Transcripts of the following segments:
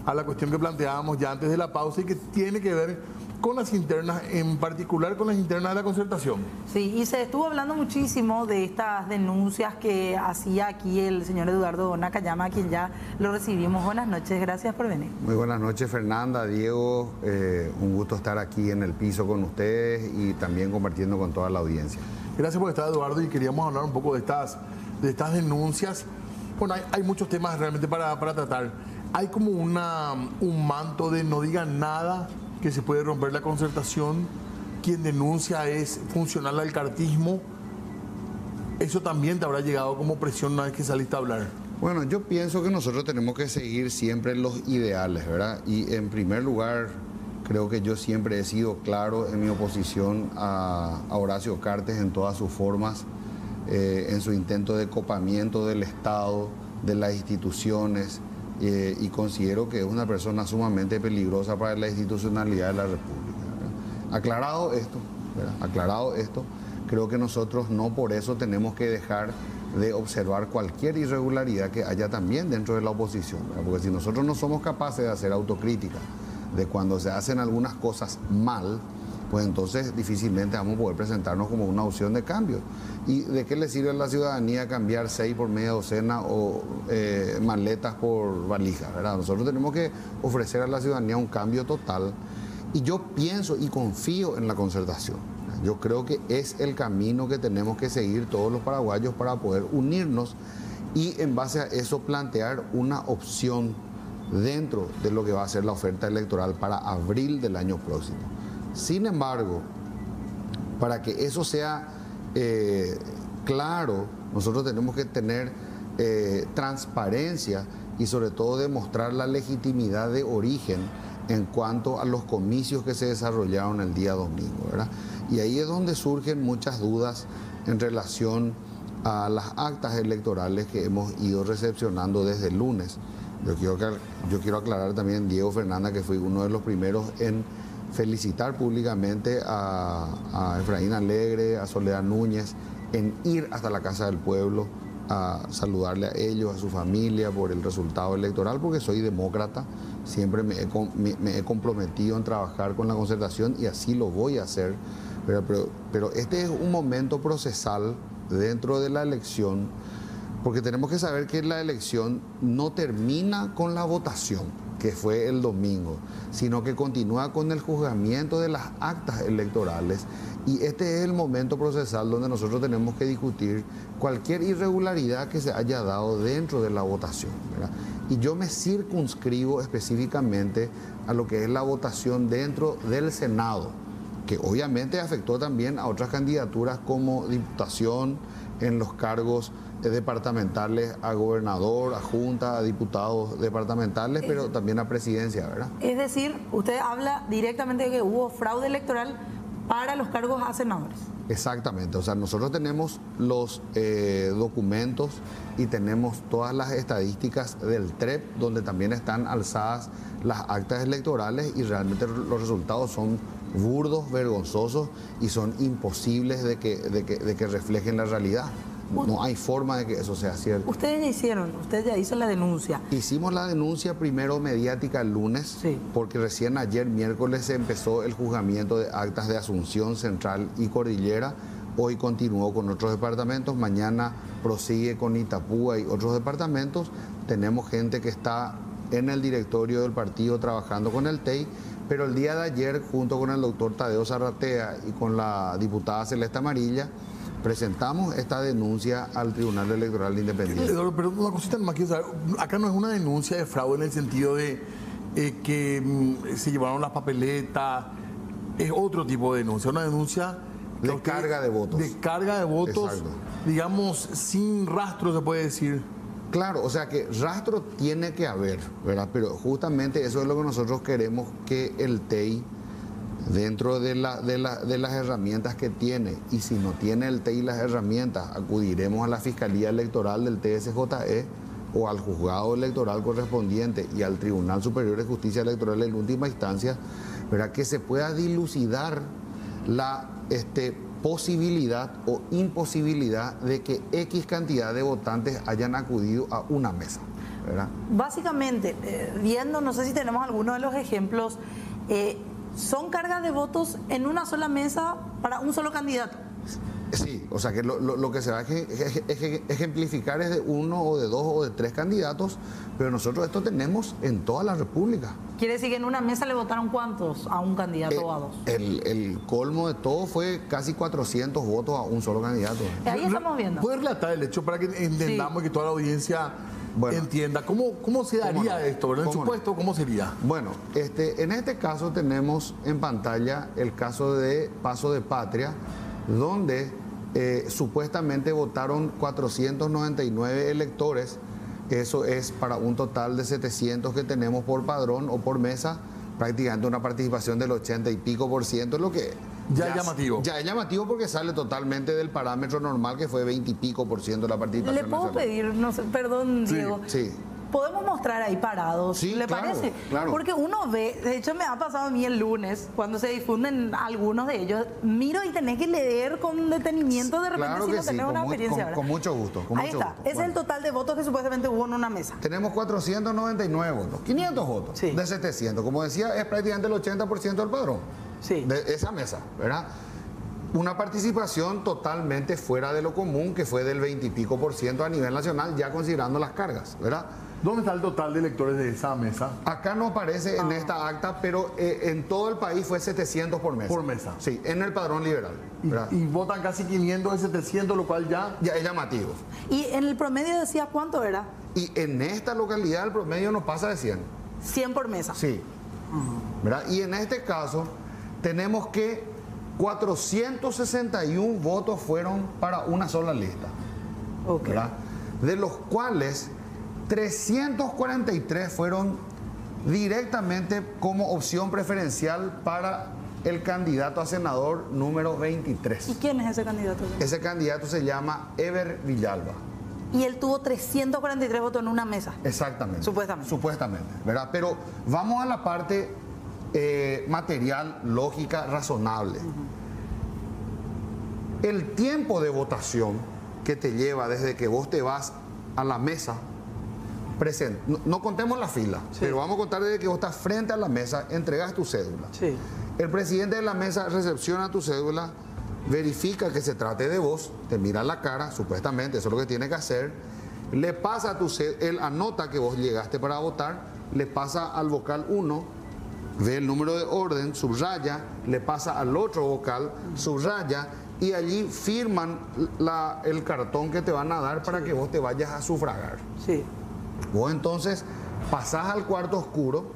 a la cuestión que planteábamos ya antes de la pausa y que tiene que ver con las internas, en particular con las internas de la concertación. Sí, y se estuvo hablando muchísimo de estas denuncias que hacía aquí el señor Eduardo Nakayama, a quien ya lo recibimos. Buenas noches, gracias por venir. Muy buenas noches, Fernanda, Diego, un gusto estar aquí en el piso con ustedes y también compartiendo con toda la audiencia. Gracias por estar, Eduardo, y queríamos hablar un poco de estas denuncias. Bueno, hay muchos temas realmente para tratar. Hay como un manto de no digan nada, que se puede romper la concertación. Quien denuncia es funcional al cartismo. Eso también te habrá llegado como presión una vez que saliste a hablar. Bueno, yo pienso que nosotros tenemos que seguir siempre los ideales, ¿verdad? Y en primer lugar, creo que yo siempre he sido claro en mi oposición a Horacio Cartes en todas sus formas, en su intento de copamiento del Estado, de las instituciones, y considero que es una persona sumamente peligrosa para la institucionalidad de la República, ¿verdad? Aclarado esto, creo que nosotros no por eso tenemos que dejar de observar cualquier irregularidad que haya también dentro de la oposición, ¿verdad? Porque si nosotros no somos capaces de hacer autocrítica de cuando se hacen algunas cosas mal, pues entonces difícilmente vamos a poder presentarnos como una opción de cambio. ¿Y de qué le sirve a la ciudadanía cambiar 6 por media docena o maletas por valijas, ¿verdad? Nosotros tenemos que ofrecer a la ciudadanía un cambio total, y yo pienso y confío en la concertación. Yo creo que es el camino que tenemos que seguir todos los paraguayos para poder unirnos y en base a eso plantear una opción dentro de lo que va a ser la oferta electoral para abril del año próximo. Sin embargo, para que eso sea claro, nosotros tenemos que tener transparencia y sobre todo demostrar la legitimidad de origen en cuanto a los comicios que se desarrollaron el día domingo, ¿verdad? Y ahí es donde surgen muchas dudas en relación a las actas electorales que hemos ido recepcionando desde el lunes. Yo quiero aclarar también, Diego, Fernanda, que fui uno de los primeros en felicitar públicamente a Efraín Alegre, a Soledad Núñez, en ir hasta la Casa del Pueblo a saludarle a ellos, a su familia por el resultado electoral, porque soy demócrata, siempre me he comprometido en trabajar con la concertación y así lo voy a hacer, pero este es un momento procesal dentro de la elección, porque tenemos que saber que la elección no termina con la votación, que fue el domingo, sino que continúa con el juzgamiento de las actas electorales, y este es el momento procesal donde nosotros tenemos que discutir cualquier irregularidad que se haya dado dentro de la votación, ¿verdad? Y yo me circunscribo específicamente a lo que es la votación dentro del Senado, que obviamente afectó también a otras candidaturas como diputación en los cargos departamentales, a gobernador, a junta, a diputados departamentales, pero también a presidencia, ¿verdad? Es decir, usted habla directamente de que hubo fraude electoral para los cargos a senadores. Exactamente, o sea, nosotros tenemos los documentos y tenemos todas las estadísticas del TREP, donde también están alzadas las actas electorales, y realmente los resultados son burdos, vergonzosos, y son imposibles de que reflejen la realidad. No hay forma de que eso sea cierto. Ustedes ya hizo la denuncia. Hicimos la denuncia primero mediática el lunes, sí, porque recién ayer, miércoles, se empezó el juzgamiento de actas de Asunción, Central y Cordillera. Hoy continuó con otros departamentos, mañana prosigue con Itapúa y otros departamentos. Tenemos gente que está en el directorio del partido trabajando con el TEI, pero el día de ayer, junto con el doctor Tadeo Zarratea y con la diputada Celeste Amarilla, presentamos esta denuncia al Tribunal Electoral Independiente. Pero una cosita más quiero saber, acá no es una denuncia de fraude en el sentido de que se llevaron las papeletas, es otro tipo de denuncia, una denuncia de carga de votos. De carga de votos, exacto, digamos, sin rastro, se puede decir. Claro, o sea que rastro tiene que haber, ¿verdad? Pero justamente eso es lo que nosotros queremos, que el TEI, dentro de las herramientas que tiene, y si no tiene el TEI las herramientas, acudiremos a la Fiscalía Electoral del TSJE o al juzgado electoral correspondiente y al Tribunal Superior de Justicia Electoral en última instancia, ¿verdad? Que se pueda dilucidar la posibilidad o imposibilidad de que X cantidad de votantes hayan acudido a una mesa. ¿verdad? Básicamente, viendo, no sé si tenemos alguno de los ejemplos, son cargas de votos en una sola mesa para un solo candidato. Sí, o sea que lo que se va a ejemplificar es de uno o de dos o de tres candidatos, pero nosotros esto tenemos en toda la República. Quiere decir que en una mesa le votaron ¿cuántos a un candidato o a dos? El colmo de todo fue casi 400 votos a un solo candidato. Ahí estamos viendo. ¿Puedes relatar el hecho para que entendamos y que toda la audiencia entienda cómo se daría esto, ¿verdad? En su puesto, ¿cómo sería? Bueno, en este caso tenemos en pantalla el caso de Paso de Patria, donde supuestamente votaron 499 electores. Eso es para un total de 700 que tenemos por padrón o por mesa, prácticamente una participación del 80 y pico %, lo que ya es llamativo. Ya es llamativo porque sale totalmente del parámetro normal, que fue 20 y pico % de la participación. ¿Le puedo nacional. pedir, no sé, perdón, Diego? Sí. Podemos mostrar ahí parados, Sí, ¿le claro, parece? claro. Porque uno ve, de hecho me ha pasado a mí el lunes, cuando se difunden algunos de ellos, miro y tenés que leer con detenimiento de repente Claro si que no sí, tenés una con experiencia. ¿verdad? con mucho gusto. Ahí está, ese es el total de votos que supuestamente hubo en una mesa. Tenemos 499 votos, 500 votos Sí. de 700. Como decía, es prácticamente el 80% del padrón Sí. de esa mesa, ¿verdad? Una participación totalmente fuera de lo común, que fue del 20 y pico % a nivel nacional, ya considerando las cargas, ¿verdad? ¿Dónde está el total de electores de esa mesa? Acá no aparece en esta acta, pero en todo el país fue 700 por mesa. Por mesa. Sí, en el padrón liberal, ¿verdad? Y votan casi 500 de 700, lo cual ya... Ya es llamativo. Y en el promedio decía cuánto era, Y en esta localidad el promedio no pasa de 100. 100 por mesa. Sí. ¿Verdad? Y en este caso tenemos que 461 votos fueron para una sola lista, Ok. ¿verdad? De los cuales 343 fueron directamente como opción preferencial para el candidato a senador número 23. ¿Y quién es ese candidato? Ese candidato se llama Ever Villalba. Y él tuvo 343 votos en una mesa. Exactamente. Supuestamente. Supuestamente, ¿verdad? Pero vamos a la parte material, lógica, razonable. El tiempo de votación que te lleva desde que vos te vas a la mesa, no contemos la fila, pero vamos a contar desde que vos estás frente a la mesa, entregas tu cédula. Sí. El presidente de la mesa recepciona tu cédula, verifica que se trate de vos, te mira la cara, supuestamente, eso es lo que tiene que hacer, le pasa a tu cédula, él anota que vos llegaste para votar, le pasa al vocal 1, ve el número de orden, subraya, le pasa al otro vocal, subraya, y allí firman el cartón que te van a dar para que vos te vayas a sufragar. Sí. Vos entonces pasás al cuarto oscuro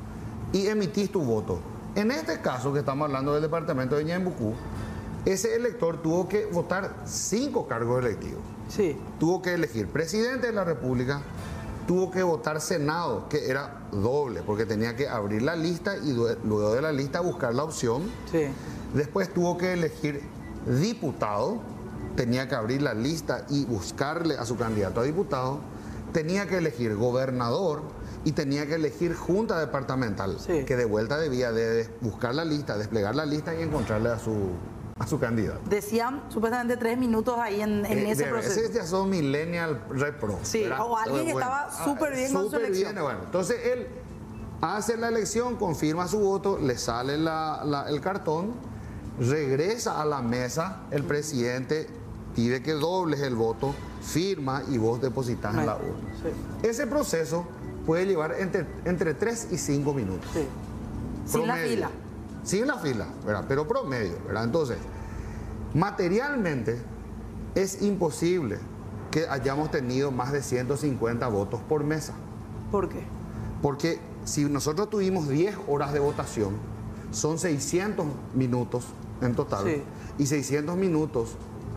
y emitís tu voto. En este caso que estamos hablando del departamento de Ñembucú, ese elector tuvo que votar 5 cargos electivos. Sí. Tuvo que elegir presidente de la República, tuvo que votar Senado, que era doble, porque tenía que abrir la lista y luego de la lista buscar la opción. Sí. Después tuvo que elegir diputado, tenía que abrir la lista y buscarle a su candidato a diputado. Tenía que elegir gobernador y tenía que elegir junta departamental, Sí. que de vuelta debía de buscar la lista, desplegar la lista y encontrarle a su candidato. Decían supuestamente 3 minutos ahí en ese proceso. Ese ya son millennial repro. Sí, ¿verdad? o alguien que estaba súper bien con su súper elección. bien, bueno. Entonces él hace la elección, confirma su voto, le sale el cartón, regresa a la mesa, el presidente pide que dobles el voto, firma y vos depositas en la urna. Sí. Ese proceso puede llevar entre 3 y 5 minutos. Sí. Sin la Promedio. fila. Sin la fila, ¿verdad? Pero promedio, ¿verdad? Entonces, materialmente es imposible que hayamos tenido más de 150 votos por mesa. ¿Por qué? Porque si nosotros tuvimos 10 horas de votación, son 600 minutos en total. Sí. Y 600 minutos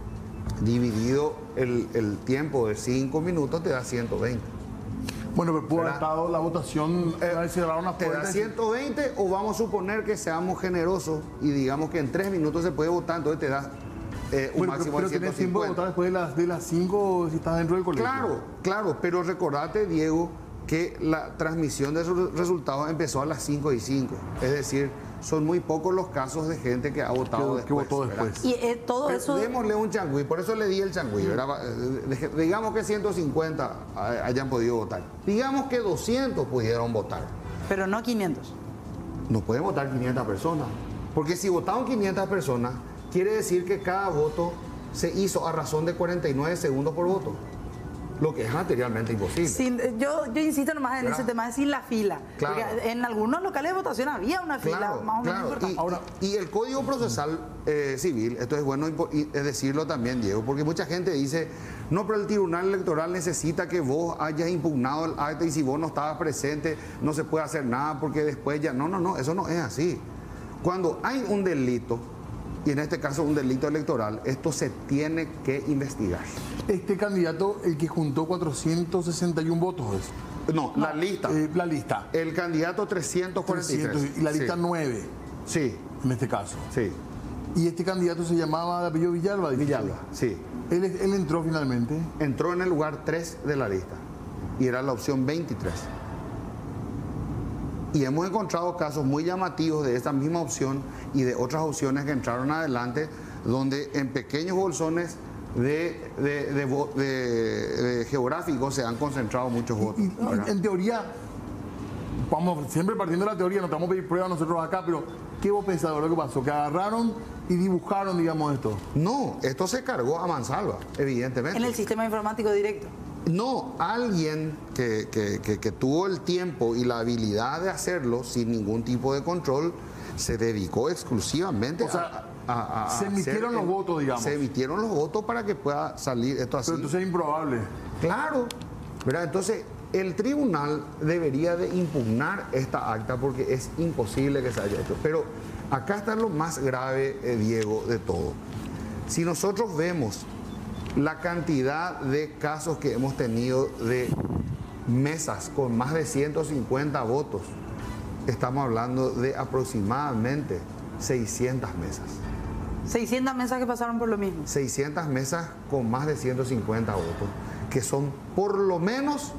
dividido el tiempo de 5 minutos te da 120. Bueno, pero pudo haber ¿verdad? estado la votación, cerraron las ¿Te da puertas. 120 o vamos a suponer que seamos generosos y digamos que en 3 minutos se puede votar, entonces te da un Bueno, máximo pero de tenés tiempo de 150? votar después de las 5 si estás dentro del colegio. Claro, claro, pero recordate, Diego, que la transmisión de sus resultados empezó a las 5:05. Es decir, son muy pocos los casos de gente que ha votado que después. votó ¿verdad? después. Y todo Pero eso... démosle un changüí, por eso le di el changüí, ¿verdad? Digamos que 150 hayan podido votar. Digamos que 200 pudieron votar. Pero no 500. No pueden votar 500 personas. Porque si votaron 500 personas, quiere decir que cada voto se hizo a razón de 49 segundos por voto. Lo que es materialmente imposible. Yo insisto nomás en ese tema de sin la fila. Claro. Porque en algunos locales de votación había una fila Claro, más o menos claro. importante. Ahora, y el Código Procesal Civil, esto es bueno decirlo también, Diego, porque mucha gente dice, no, pero el Tribunal Electoral necesita que vos hayas impugnado el acta y si vos no estabas presente no se puede hacer nada porque después ya... No, eso no es así. Cuando hay un delito, y en este caso un delito electoral, esto se tiene que investigar. Este candidato, el que juntó 461 votos, ¿es? No, la lista. La lista. El candidato 343. 300, y la lista Sí. 9, Sí, en este caso. sí. Y este candidato se llamaba de apellido Villalba. ¿Dijiste? Villalba, sí. Él entró finalmente. Entró en el lugar 3 de la lista y era la opción 23. Y hemos encontrado casos muy llamativos de esta misma opción y de otras opciones que entraron adelante, donde en pequeños bolsones de geográficos se han concentrado muchos votos. Y ¿verdad? en teoría, vamos siempre partiendo de la teoría, no estamos a pedir pruebas nosotros acá, pero ¿qué vos pensás de lo que pasó? Que agarraron y dibujaron, digamos, esto. No, esto se cargó a mansalva, evidentemente. En el sistema informático directo. No, alguien que tuvo el tiempo y la habilidad de hacerlo sin ningún tipo de control, se dedicó exclusivamente O sea, a se emitieron los votos, digamos. Se emitieron los votos para que pueda salir esto así. Pero entonces es improbable. Claro, ¿verdad? Entonces, el tribunal debería de impugnar esta acta porque es imposible que se haya hecho. Pero acá está lo más grave, Diego, de todo. Si nosotros vemos la cantidad de casos que hemos tenido de mesas con más de 150 votos, estamos hablando de aproximadamente 600 mesas. 600 mesas que pasaron por lo mismo. 600 mesas con más de 150 votos, que son por lo menos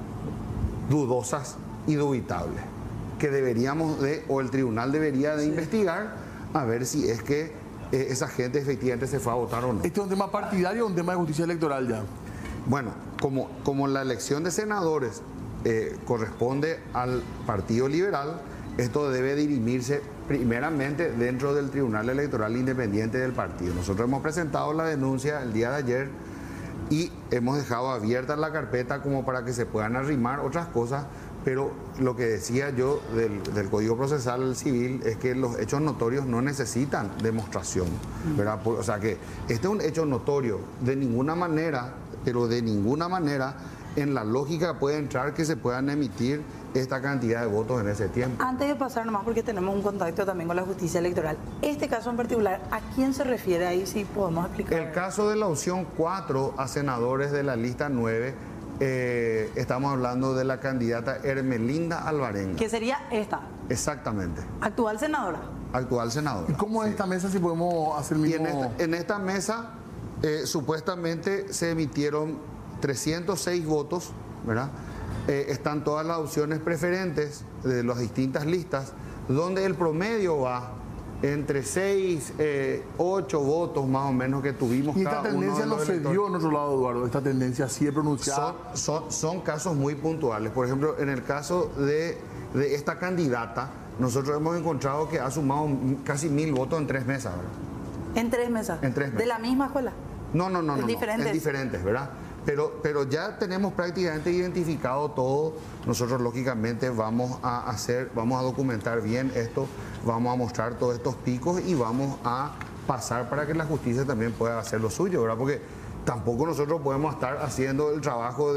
dudosas y dubitables, que deberíamos de, o el tribunal debería de investigar a ver si es que esa gente efectivamente se fue a votar o no. ¿Este es un tema partidario o un tema de justicia electoral ya? Bueno, como la elección de senadores corresponde al Partido Liberal, esto debe dirimirse primeramente dentro del Tribunal Electoral Independiente del partido. Nosotros hemos presentado la denuncia el día de ayer y hemos dejado abierta la carpeta como para que se puedan arrimar otras cosas, pero lo que decía yo del Código Procesal Civil es que los hechos notorios no necesitan demostración, ¿verdad? O sea que este es un hecho notorio, de ninguna manera, pero de ninguna manera en la lógica puede entrar que se puedan emitir esta cantidad de votos en ese tiempo. Antes de pasar nomás, porque tenemos un contacto también con la justicia electoral, este caso en particular, ¿a quién se refiere ahí? Si podemos explicar. El caso de la opción 4 a senadores de la lista 9, estamos hablando de la candidata Hermelinda Alvarenga. Que sería esta, Exactamente, actual senadora. actual senadora. ¿Y cómo es esta mesa si podemos hacer el Y mismo? en esta mesa supuestamente se emitieron 306 votos, ¿verdad? Están todas las opciones preferentes de las distintas listas, donde el promedio va entre 6, 8 votos más o menos que tuvimos Y esta cada uno tendencia de no los se electores. dio en otro lado, Eduardo. Esta tendencia sí es pronunciada. Son casos muy puntuales. Por ejemplo, en el caso de esta candidata, nosotros hemos encontrado que ha sumado casi 1000 votos en 3 mesas, ¿verdad? En 3 mesas. En 3 mesas. ¿De la misma escuela? No. Diferentes. En diferentes, ¿verdad? Pero ya tenemos prácticamente identificado todo. Nosotros lógicamente vamos a documentar bien esto, vamos a mostrar todos estos picos y vamos a pasar para que la justicia también pueda hacer lo suyo, ¿verdad? Porque tampoco nosotros podemos estar haciendo el trabajo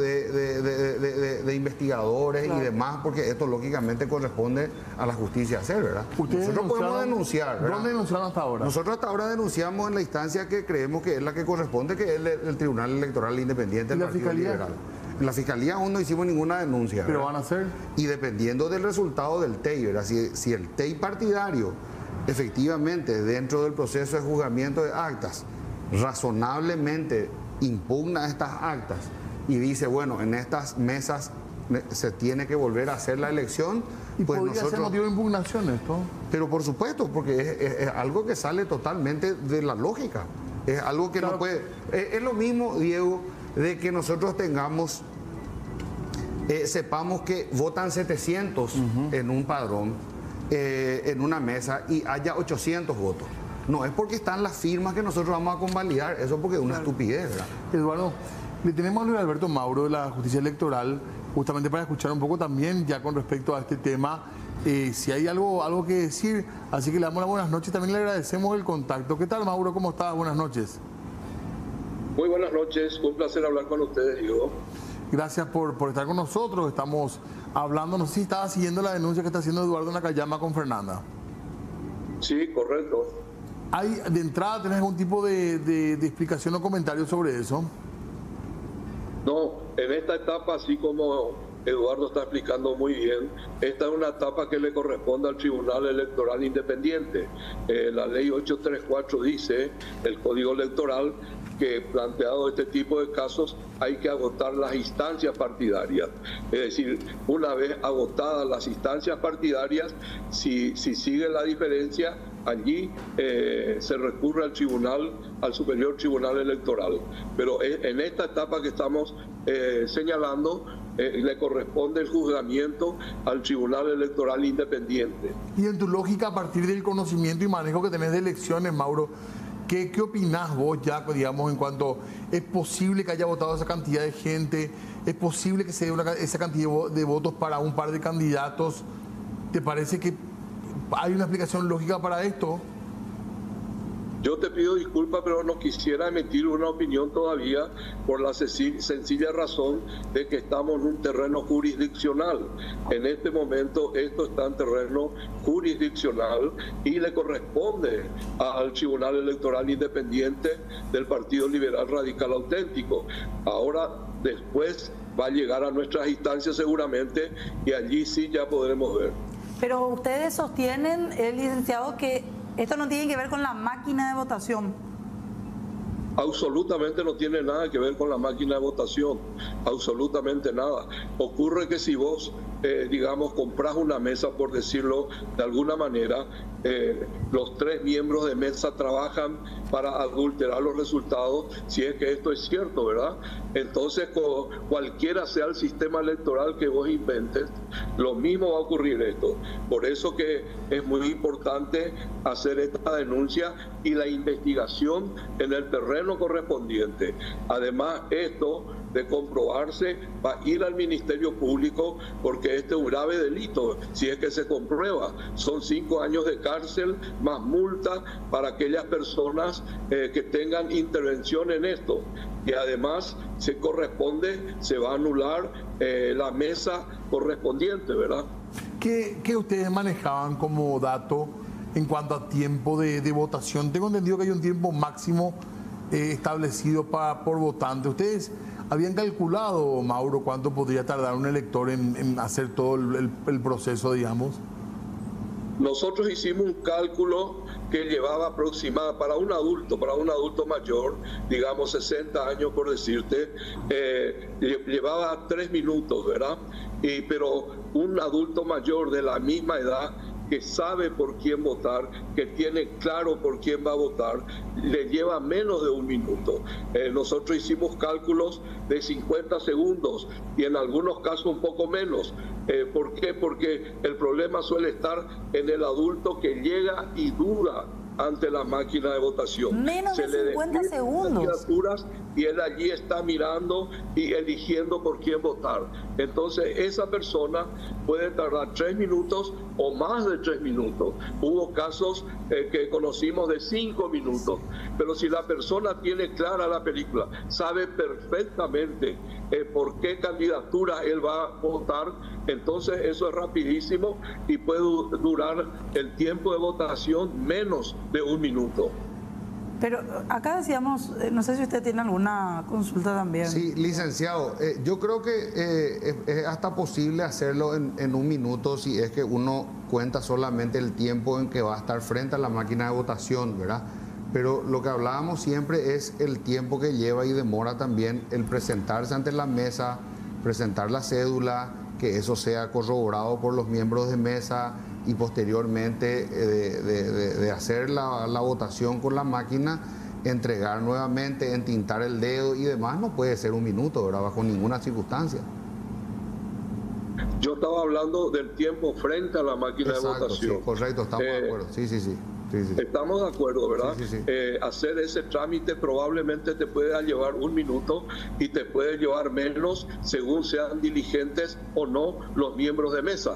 de investigadores Claro. y demás, porque esto lógicamente corresponde a la justicia hacer, ¿verdad? Ustedes Nosotros podemos denunciaron- denunciar, ¿verdad? ¿Dónde denunciaron hasta ahora? Nosotros hasta ahora denunciamos en la instancia que creemos que es la que corresponde, que es el Tribunal Electoral Independiente ¿Y del la Partido Fiscalía? Liberal. En la Fiscalía aún no hicimos ninguna denuncia, Pero ¿verdad? van a hacer. Y dependiendo del resultado del TEI, ¿verdad? Si el TEI partidario efectivamente dentro del proceso de juzgamiento de actas razonablemente impugna estas actas y dice, bueno, en estas mesas se tiene que volver a hacer la elección. ¿Y pues podría ser motivo de impugnación esto? Pero por supuesto, porque es algo que sale totalmente de la lógica. Es algo que no puede... Es lo mismo, Diego, de que nosotros tengamos... sepamos que votan 700 en un padrón, en una mesa, y haya 800 votos. No es porque están las firmas que nosotros vamos a convalidar, eso porque es una estupidez, ¿verdad? Eduardo, le tenemos a Luis Alberto Mauro de la Justicia Electoral, justamente para escuchar un poco también ya con respecto a este tema, si hay algo que decir. Así que le damos las buenas noches, también le agradecemos el contacto. ¿Qué tal, Mauro? ¿Cómo estás? Buenas noches. Muy buenas noches, un placer hablar con ustedes, Diego. Gracias por estar con nosotros. Estamos hablando, no sé si estaba siguiendo la denuncia que está haciendo Eduardo Nakayama con Fernanda. Sí, correcto. ¿Hay, de entrada, tenés algún tipo de explicación o comentario sobre eso? No, en esta etapa, así como Eduardo está explicando muy bien, esta es una etapa que le corresponde al Tribunal Electoral Independiente. La ley 834 dice, el Código Electoral, que planteado este tipo de casos hay que agotar las instancias partidarias. Es decir, una vez agotadas las instancias partidarias, si sigue la diferencia, allí se recurre al tribunal, al Superior Tribunal Electoral. Pero en esta etapa que estamos señalando, le corresponde el juzgamiento al Tribunal Electoral Independiente. Y en tu lógica, a partir del conocimiento y manejo que tenés de elecciones, Mauro, ¿qué opinás vos ya, digamos, en cuanto es posible que haya votado esa cantidad de gente? ¿Es posible que se dé esa cantidad de votos para un par de candidatos? ¿Te parece que hay una explicación lógica para esto? Yo te pido disculpas, pero no quisiera emitir una opinión todavía por la sencilla razón de que estamos en un terreno jurisdiccional. En este momento esto está en terreno jurisdiccional y le corresponde al Tribunal Electoral Independiente del Partido Liberal Radical Auténtico. Ahora, después va a llegar a nuestras instancias seguramente y allí sí ya podremos ver. Pero ustedes sostienen, licenciado, que esto no tiene que ver con la máquina de votación. Absolutamente no tiene nada que ver con la máquina de votación, absolutamente nada. Ocurre que si vos, digamos, compras una mesa, por decirlo de alguna manera, los 3 miembros de mesa trabajan para adulterar los resultados, si es que esto es cierto, ¿verdad? Entonces, cualquiera sea el sistema electoral que vos inventes, lo mismo va a ocurrir esto. Por eso que es muy importante hacer esta denuncia y la investigación en el terreno correspondiente. Además, esto de comprobarse va a ir al Ministerio Público porque este es un grave delito. Si es que se comprueba, son 5 años de cárcel más multa para aquellas personas que tengan intervención en esto. Y además se va a anular la mesa correspondiente, ¿verdad? ¿Qué ustedes manejaban como dato en cuanto a tiempo de votación? Tengo entendido que hay un tiempo máximo establecido por votante. ¿Ustedes habían calculado, Mauro, cuánto podría tardar un elector en hacer todo el proceso, digamos? Nosotros hicimos un cálculo que llevaba aproximadamente para un adulto mayor, digamos 60 años por decirte, llevaba 3 minutos, ¿verdad? Pero un adulto mayor de la misma edad que sabe por quién votar, que tiene claro por quién va a votar, le lleva menos de 1 minuto. Nosotros hicimos cálculos de 50 segundos y en algunos casos un poco menos. ¿Por qué? Porque el problema suele estar en el adulto que llega y dura ante la máquina de votación. Menos de 50 segundos. Y él allí está mirando y eligiendo por quién votar. Entonces esa persona puede tardar 3 minutos o más de 3 minutos. Hubo casos que conocimos de 5 minutos. Pero si la persona tiene clara la película, sabe perfectamente por qué candidatura él va a votar, entonces eso es rapidísimo y puede durar el tiempo de votación menos de 1 minuto. Pero acá decíamos, no sé si usted tiene alguna consulta también. Sí, licenciado, yo creo que es hasta posible hacerlo en 1 minuto si es que uno cuenta solamente el tiempo en que va a estar frente a la máquina de votación, ¿verdad? Pero lo que hablábamos siempre es el tiempo que lleva y demora también el presentarse ante la mesa, presentar la cédula, que eso sea corroborado por los miembros de mesa y posteriormente de hacer la votación con la máquina, entregar nuevamente, entintar el dedo y demás, no puede ser un minuto, ¿verdad? Bajo ninguna circunstancia. Yo estaba hablando del tiempo frente a la máquina de votación. Sí, correcto, estamos de acuerdo. Sí. Estamos de acuerdo, ¿verdad? Sí. Hacer ese trámite probablemente te pueda llevar un minuto y te puede llevar menos según sean diligentes o no los miembros de mesa.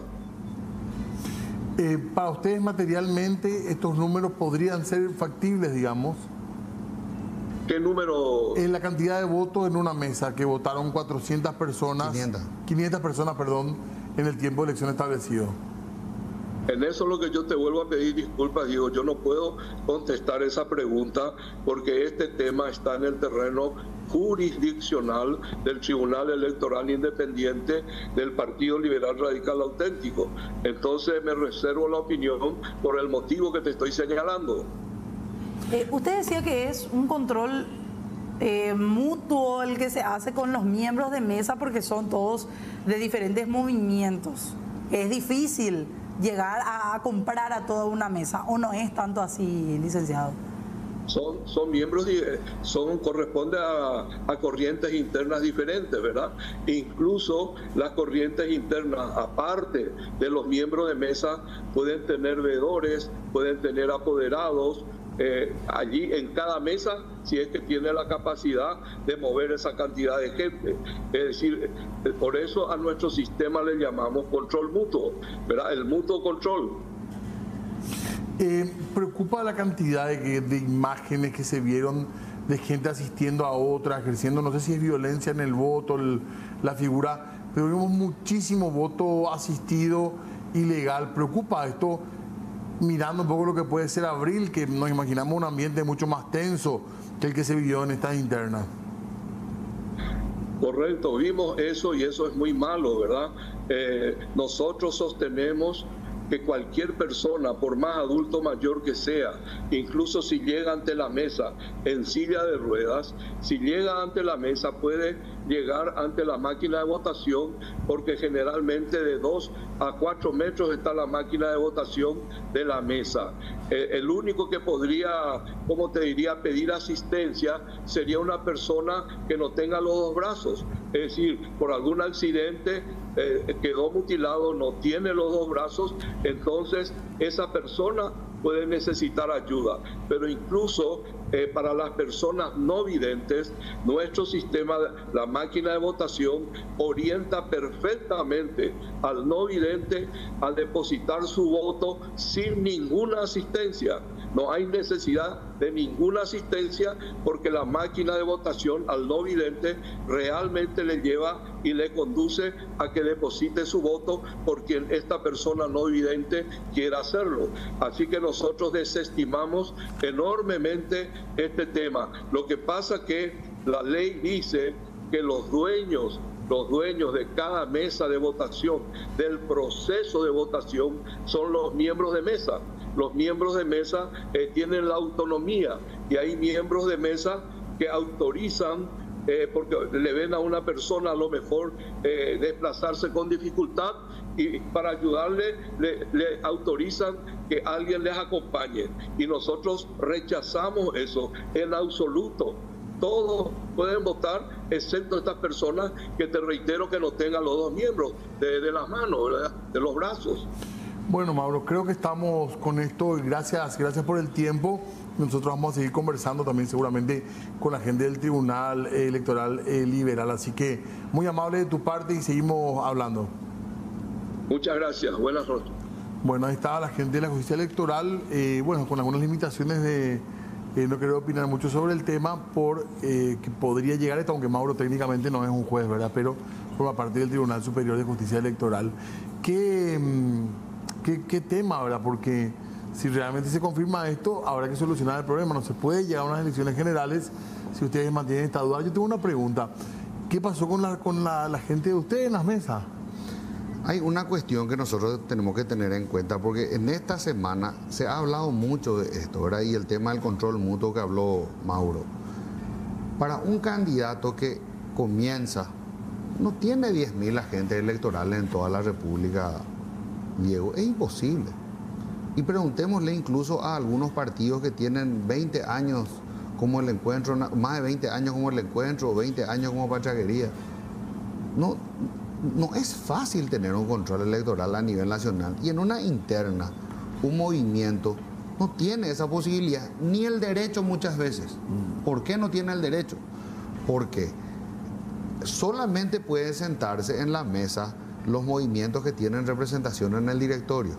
Para ustedes materialmente, ¿estos números podrían ser factibles, digamos? ¿Qué número? En la cantidad de votos en una mesa, que votaron 400 personas. 500 personas, perdón, en el tiempo de elección establecido. En eso es lo que yo te vuelvo a pedir disculpas, Diego. Yo no puedo contestar esa pregunta porque este tema está en el terreno jurisdiccional del Tribunal Electoral Independiente del Partido Liberal Radical Auténtico. Entonces me reservo la opinión por el motivo que te estoy señalando. Usted decía que es un control mutuo el que se hace con los miembros de mesa porque son todos de diferentes movimientos. Es difícil llegar a comprar a toda una mesa, ¿o no es tanto así, licenciado? Son miembros, corresponde a corrientes internas diferentes, ¿verdad? Incluso las corrientes internas, aparte de los miembros de mesa, pueden tener veedores, pueden tener apoderados, allí en cada mesa, si es que tiene la capacidad de mover esa cantidad de gente. Es decir, por eso a nuestro sistema le llamamos control mutuo, ¿verdad? El mutuo control. ¿Preocupa la cantidad de imágenes que se vieron de gente asistiendo a otra, ejerciendo, no sé si es violencia en el voto, la figura, pero vimos muchísimo voto asistido ilegal? ¿Preocupa esto? Mirando un poco lo que puede ser abril, que nos imaginamos un ambiente mucho más tenso que el que se vivió en estas internas. Correcto, vimos eso y eso es muy malo, ¿verdad? Nosotros sostenemos que cualquier persona, por más adulto mayor que sea, incluso si llega ante la mesa en silla de ruedas, si llega ante la mesa puede llegar ante la máquina de votación, porque generalmente de 2 a 4 metros está la máquina de votación de la mesa. El único que podría, como te diría, pedir asistencia sería una persona que no tenga los dos brazos, es decir, por algún accidente quedó mutilado, no tiene los dos brazos, entonces esa persona puede necesitar ayuda. Pero incluso para las personas no videntes, nuestro sistema, la máquina de votación, orienta perfectamente al no vidente a depositar su voto sin ninguna asistencia. No hay necesidad de ninguna asistencia porque la máquina de votación al no vidente realmente le lleva y le conduce a que deposite su voto por quien esta persona no vidente quiera hacerlo. Así que nosotros desestimamos enormemente este tema. Lo que pasa que la ley dice que los dueños de cada mesa de votación, del proceso de votación, son los miembros de mesa. Los miembros de mesa tienen la autonomía y hay miembros de mesa que autorizan, porque le ven a una persona a lo mejor desplazarse con dificultad y para ayudarle le autorizan que alguien les acompañe. Y nosotros rechazamos eso en absoluto. Todos pueden votar, excepto estas personas que te reitero que no tengan los dos miembros de las manos, ¿verdad? De los brazos. Bueno, Mauro, creo que estamos con esto y gracias por el tiempo. Nosotros vamos a seguir conversando también seguramente con la gente del Tribunal Electoral Liberal. Así que muy amable de tu parte y seguimos hablando. Muchas gracias. Buenas noches. Bueno, ahí estaba la gente de la justicia electoral, bueno, con algunas limitaciones de... no quiero opinar mucho sobre el tema por que podría llegar esto, aunque Mauro técnicamente no es un juez, ¿verdad? Pero forma parte del Tribunal Superior de Justicia Electoral. ¿Qué tema, verdad? Porque si realmente se confirma esto, habrá que solucionar el problema. No se puede llegar a unas elecciones generales si ustedes mantienen esta duda. Yo tengo una pregunta. ¿Qué pasó con la gente de ustedes en las mesas? Hay una cuestión que nosotros tenemos que tener en cuenta, porque en esta semana se ha hablado mucho de esto, ¿verdad? Y el tema del control mutuo que habló Mauro. Para un candidato que comienza no tiene 10.000 agentes electorales en toda la República, Diego. Es imposible. Y preguntémosle incluso a algunos partidos que tienen 20 años como el Encuentro, más de 20 años como el Encuentro, 20 años como Pachaquería. No es fácil tener un control electoral a nivel nacional. Y en una interna, un movimiento no tiene esa posibilidad, ni el derecho muchas veces. ¿Por qué no tiene el derecho? Porque solamente pueden sentarse en la mesa los movimientos que tienen representación en el directorio.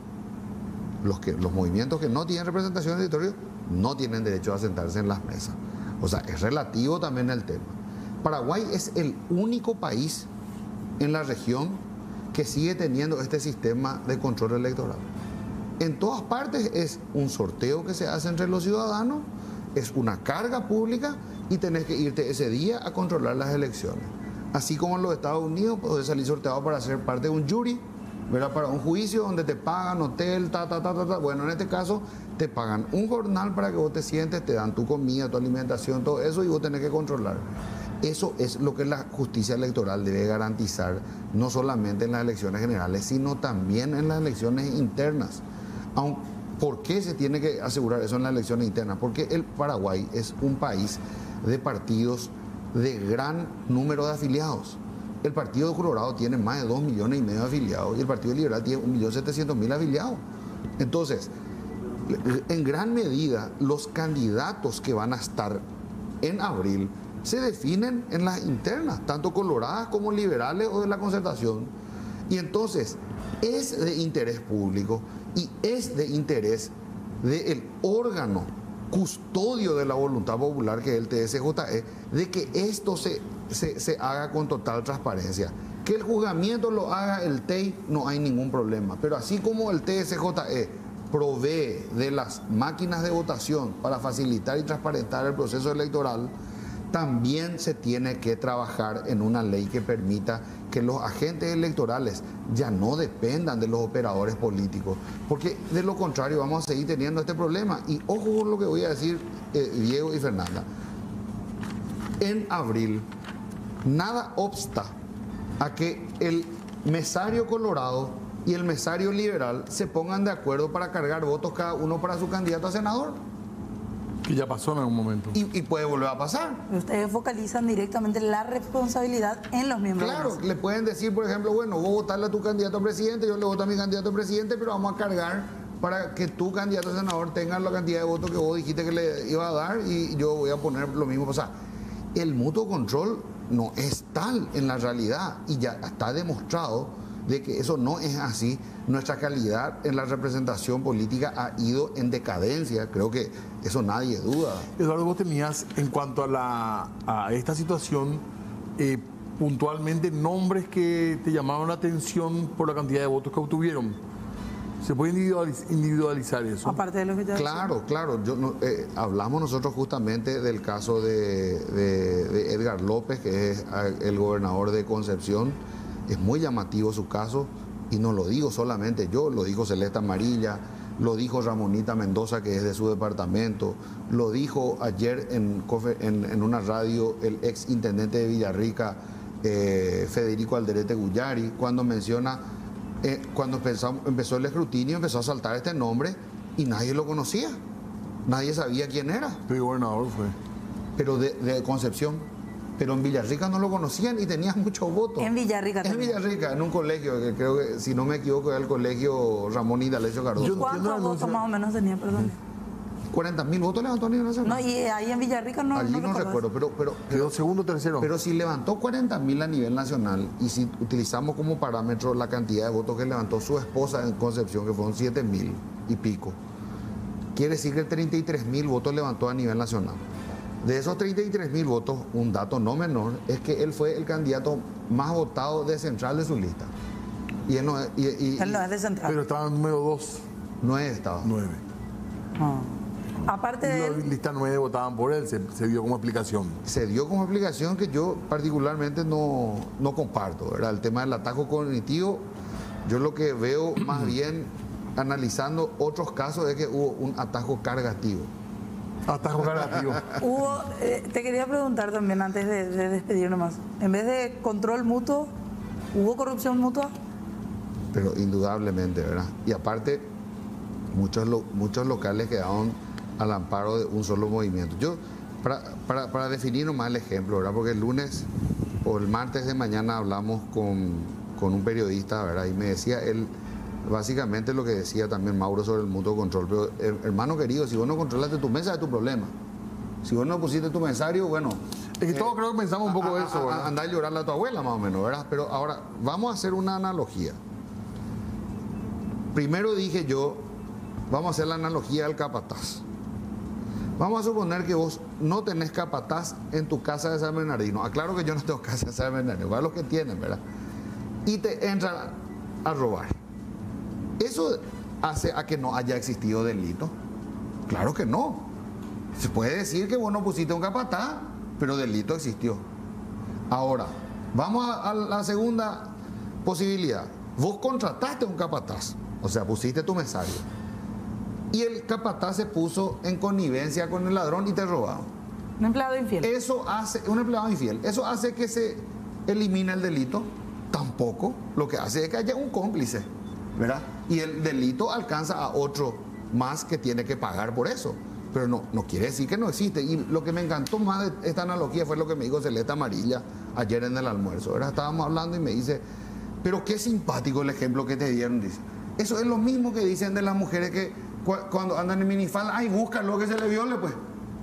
Los movimientos que no tienen representación en el directorio no tienen derecho a sentarse en las mesas. O sea, es relativo también el tema. Paraguay es el único país en la región que sigue teniendo este sistema de control electoral. En todas partes es un sorteo que se hace entre los ciudadanos, es una carga pública y tenés que irte ese día a controlar las elecciones. Así como en los Estados Unidos podés salir sorteado para ser parte de un jury, ¿verdad? Para un juicio donde te pagan hotel, Bueno, en este caso te pagan un jornal para que vos te sientes, te dan tu comida, tu alimentación, todo eso, y vos tenés que controlar. Eso es lo que la justicia electoral debe garantizar, no solamente en las elecciones generales, sino también en las elecciones internas. ¿Por qué se tiene que asegurar eso en las elecciones internas? Porque el Paraguay es un país de partidos de gran número de afiliados. El Partido Colorado tiene más de 2,5 millones de afiliados y el Partido Liberal tiene 1.700.000 afiliados. Entonces, en gran medida, los candidatos que van a estar en abril se definen en las internas, tanto coloradas como liberales o de la Concertación. Y entonces, es de interés público y es de interés del órgano custodio de la voluntad popular, que es el TSJE, de que esto se haga con total transparencia. Que el juzgamiento lo haga el TEI, no hay ningún problema. Pero así como el TSJE provee de las máquinas de votación para facilitar y transparentar el proceso electoral, también se tiene que trabajar en una ley que permita que los agentes electorales ya no dependan de los operadores políticos, porque de lo contrario vamos a seguir teniendo este problema. Y ojo con lo que voy a decir, Diego y Fernanda. En abril, nada obsta a que el mesario colorado y el mesario liberal se pongan de acuerdo para cargar votos cada uno para su candidato a senador. Que ya pasó en algún momento. Y puede volver a pasar. Ustedes focalizan directamente la responsabilidad en los miembros. Claro, le pueden decir, por ejemplo, bueno, vos votarle a tu candidato a presidente, yo le voto a mi candidato a presidente, pero vamos a cargar para que tu candidato a senador tenga la cantidad de votos que vos dijiste que le iba a dar y yo voy a poner lo mismo. O sea, el mutuo control no es tal en la realidad y ya está demostrado de que eso no es así. Nuestra calidad en la representación política ha ido en decadencia, creo que eso nadie duda. Eduardo, vos tenías en cuanto a esta situación puntualmente nombres que te llamaron la atención por la cantidad de votos que obtuvieron. ¿Se puede individualizar eso? Aparte de lo que ya Claro. Hablamos nosotros justamente del caso de Edgar López, que es el gobernador de Concepción. Es muy llamativo su caso, y no lo digo solamente yo, lo dijo Celeste Amarilla, lo dijo Ramonita Mendoza, que es de su departamento, lo dijo ayer en una radio el ex intendente de Villarrica, Federico Alderete Guyari, cuando menciona, cuando empezó el escrutinio, empezó a saltar este nombre y nadie lo conocía, nadie sabía quién era. ¿Qué gobernador fue? Pero de Concepción. Pero en Villarrica no lo conocían y tenía muchos votos. En Villarrica también. En Villarrica, en un colegio, que creo que, si no me equivoco, era el colegio Ramón y D'Alessio Cardoso. ¿Cuántos votos más o menos tenía, perdón? 40.000 votos levantó a nivel nacional. No, y ahí en Villarrica no. Allí no recuerdo, pero quedó segundo o tercero. Pero si levantó 40.000 a nivel nacional y si utilizamos como parámetro la cantidad de votos que levantó su esposa en Concepción, que fueron 7.000 y pico, quiere decir que 33.000 votos levantó a nivel nacional. De esos 33.000 votos, un dato no menor es que él fue el candidato más votado de Central de su lista. Y él no es, él no es de Central. Pero estaba en número 2. 9 estaba. 9. Aparte de La lista 9 votaban por él, se dio como explicación. Se dio como explicación que yo particularmente no comparto, ¿verdad? El tema del atajo cognitivo, yo lo que veo más bien analizando otros casos es que hubo un atajo cargativo. Atajo cargativo. Hugo, te quería preguntar también antes de despedirnos más. En vez de control mutuo, ¿hubo corrupción mutua? Pero indudablemente, ¿verdad? Y aparte, muchos locales quedaron al amparo de un solo movimiento. Yo, para definir nomás el ejemplo, ¿verdad? Porque el lunes o el martes de mañana hablamos con un periodista, ¿verdad? Y me decía él, básicamente lo que decía también Mauro sobre el mutuo control. Pero, hermano querido, si vos no controlaste tu mesa, es tu problema. Si vos no pusiste tu mensario, bueno... Es que todos creo que pensamos un poco eso, ¿verdad? Andá a llorarle a tu abuela, más o menos, ¿verdad? Pero ahora, vamos a hacer una analogía. Primero dije yo, vamos a hacer la analogía del capataz. Vamos a suponer que vos no tenés capataz en tu casa de San Bernardino. Aclaro que yo no tengo casa de San Bernardino, para los que tienen, ¿verdad? Y te entran a robar. ¿Eso hace a que no haya existido delito? Claro que no. Se puede decir que vos no pusiste un capataz, pero delito existió. Ahora, vamos a la segunda posibilidad. Vos contrataste un capataz, o sea, pusiste tu mensario. Y el capataz se puso en connivencia con el ladrón y te robaron. Un empleado infiel. Eso hace, un empleado infiel, eso hace que se elimine el delito. Tampoco. Lo que hace es que haya un cómplice, ¿verdad? Y el delito alcanza a otro más que tiene que pagar por eso. Pero no quiere decir que no existe. Y lo que me encantó más de esta analogía fue lo que me dijo Celeste Amarilla ayer en el almuerzo, ¿verdad? Estábamos hablando y me dice, pero qué simpático el ejemplo que te dieron, dice. Eso es lo mismo que dicen de las mujeres que cuando andan en minifalda, ay, busca lo que se le viole, pues.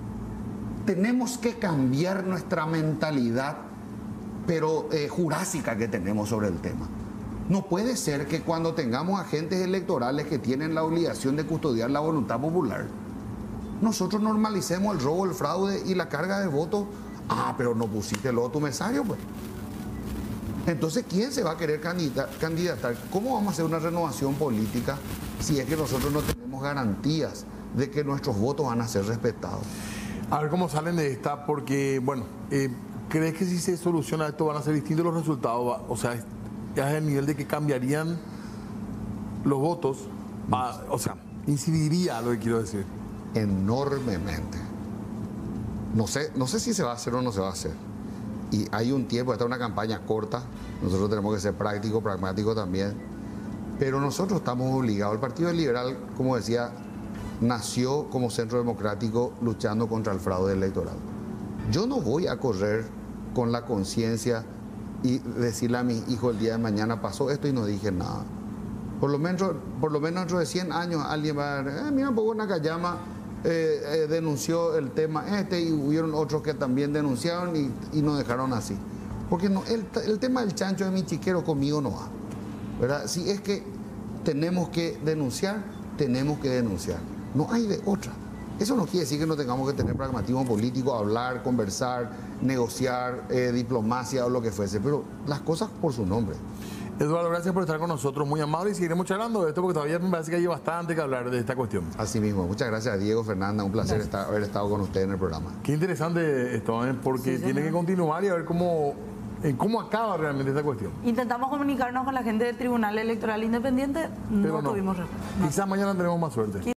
Tenemos que cambiar nuestra mentalidad, pero jurásica que tenemos sobre el tema. No puede ser que cuando tengamos agentes electorales que tienen la obligación de custodiar la voluntad popular, nosotros normalicemos el robo, el fraude y la carga de votos. Ah, pero no pusiste luego tu mensario, pues. Entonces, ¿quién se va a querer candidatar? ¿Cómo vamos a hacer una renovación política si es que nosotros no tenemos garantías de que nuestros votos van a ser respetados? A ver cómo salen de esta, porque, bueno, ¿crees que si se soluciona esto van a ser distintos los resultados? O sea, es el nivel de que cambiarían los votos, o sea, incidiría lo que quiero decir. Enormemente. No sé si se va a hacer o no se va a hacer. Y hay un tiempo, esta es una campaña corta, nosotros tenemos que ser prácticos, pragmáticos también, pero nosotros estamos obligados. El Partido Liberal, como decía, nació como centro democrático luchando contra el fraude electoral. Yo no voy a correr con la conciencia y decirle a mis hijos el día de mañana pasó esto y no dije nada. Por lo menos dentro de 100 años alguien va a decir, mira, un poco Nakayama denunció el tema y hubieron otros que también denunciaron y nos dejaron así. Porque no, el tema del chancho de mi chiquero conmigo no va, ¿verdad? Si es que tenemos que denunciar, tenemos que denunciar. No hay de otra. Eso no quiere decir que no tengamos que tener pragmatismo político, hablar, conversar, negociar, diplomacia o lo que fuese, pero las cosas por su nombre. Eduardo, gracias por estar con nosotros, muy amable, y seguiremos charlando de esto porque todavía me parece que hay bastante que hablar de esta cuestión. Así mismo, muchas gracias a Diego, Fernanda, un placer haber estado con usted en el programa. Qué interesante esto, porque sí, tiene que continuar y a ver cómo acaba realmente esta cuestión. Intentamos comunicarnos con la gente del Tribunal Electoral Independiente, no tuvimos respuesta. Quizás mañana tenemos más suerte.